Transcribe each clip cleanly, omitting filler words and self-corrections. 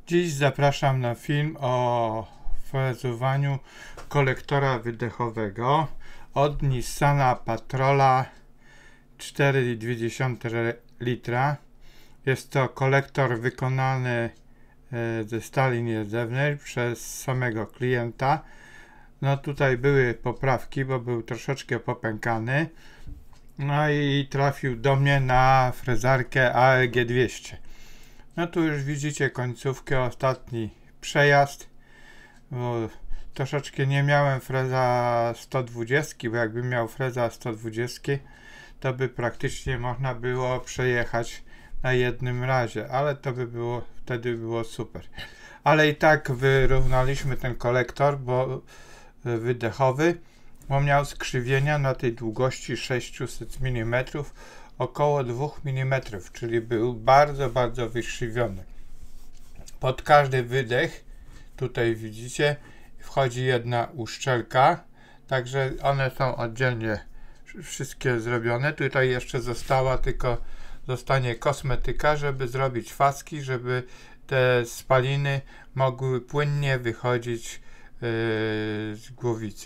Dziś zapraszam na film o frezowaniu kolektora wydechowego od Nissana Patrola 4,2 litra. Jest to kolektor wykonany ze stali nie z zewnątrz przez samego klienta. No tutaj były poprawki, bo był troszeczkę popękany. No i trafił do mnie na frezarkę AEG 200. No tu już widzicie końcówkę, ostatni przejazd, bo troszeczkę nie miałem freza 120, bo jakbym miał freza 120, to by praktycznie można było przejechać na jednym razie, ale to by było, wtedy było super. Ale i tak wyrównaliśmy ten kolektor, bo wydechowy, bo miał skrzywienia na tej długości 600 mm, około 2 mm, czyli był bardzo wykrzywiony. Pod każdy wydech, tutaj widzicie, wchodzi jedna uszczelka, także one są oddzielnie wszystkie zrobione. Tutaj jeszcze zostanie kosmetyka, żeby zrobić faski, żeby te spaliny mogły płynnie wychodzić z głowicy.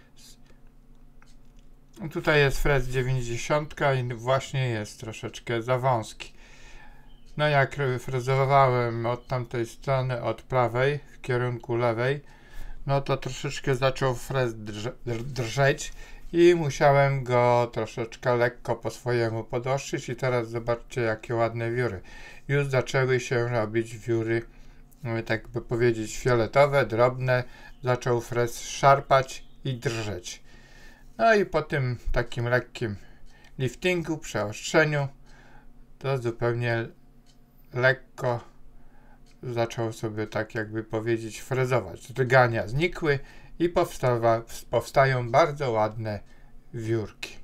Tutaj jest frez 90 i właśnie jest troszeczkę za wąski. No jak frezowałem od tamtej strony, od prawej w kierunku lewej, no to troszeczkę zaczął frez drżeć i musiałem go troszeczkę lekko po swojemu podostrzyć i teraz zobaczcie, jakie ładne wióry. Już zaczęły się robić wióry, tak by powiedzieć, fioletowe, drobne. Zaczął frez szarpać i drżeć. No i po tym takim lekkim liftingu, przeostrzeniu, to zupełnie lekko zaczął sobie, tak jakby powiedzieć, frezować. Drgania znikły i powstają bardzo ładne wiórki.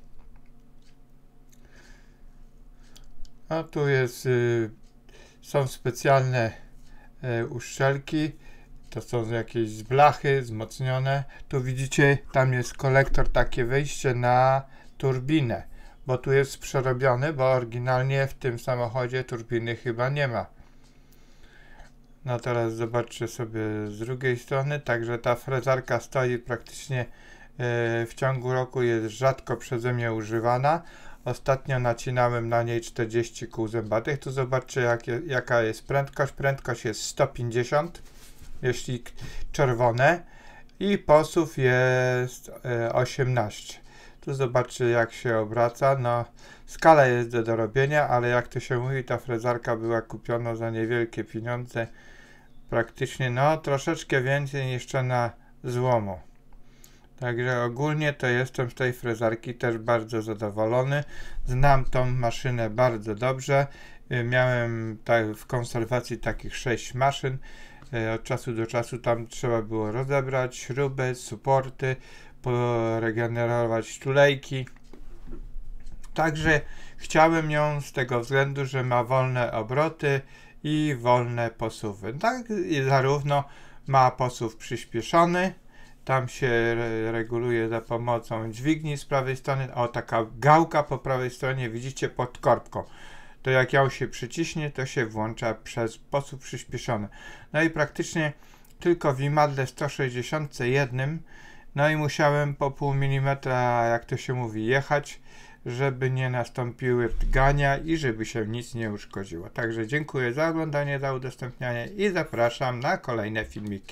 No tu są specjalne uszczelki. To są jakieś z blachy wzmocnione. Tu widzicie, tam jest kolektor, takie wejście na turbinę, bo tu jest przerobiony, bo oryginalnie w tym samochodzie turbiny chyba nie ma. No teraz zobaczcie sobie z drugiej strony, także ta frezarka stoi praktycznie w ciągu roku, jest rzadko przeze mnie używana. Ostatnio nacinałem na niej 40 kół zębatych. Tu zobaczcie, jaka jest prędkość. Prędkość jest 150, jeśli czerwone, i posuw jest 18. Tu zobaczcie, jak się obraca. No, skala jest do dorobienia, ale jak to się mówi, ta frezarka była kupiona za niewielkie pieniądze. Praktycznie, no, troszeczkę więcej niż cena złomu. Także ogólnie to jestem z tej frezarki też bardzo zadowolony. Znam tą maszynę bardzo dobrze. Miałem w konserwacji takich 6 maszyn. Od czasu do czasu tam trzeba było rozebrać śruby, suporty, poregenerować tulejki. Także chciałem ją z tego względu, że ma wolne obroty i wolne posuwy. Tak, i zarówno ma posuw przyspieszony, tam się reguluje za pomocą dźwigni z prawej strony, o, taka gałka po prawej stronie, widzicie, pod korbką. To jak ją się przyciśnie, to się włącza przez posuw przyspieszony. No i praktycznie tylko w imadle 161, no i musiałem po pół milimetra, jak to się mówi, jechać, żeby nie nastąpiły drgania i żeby się nic nie uszkodziło. Także dziękuję za oglądanie, za udostępnianie i zapraszam na kolejne filmiki.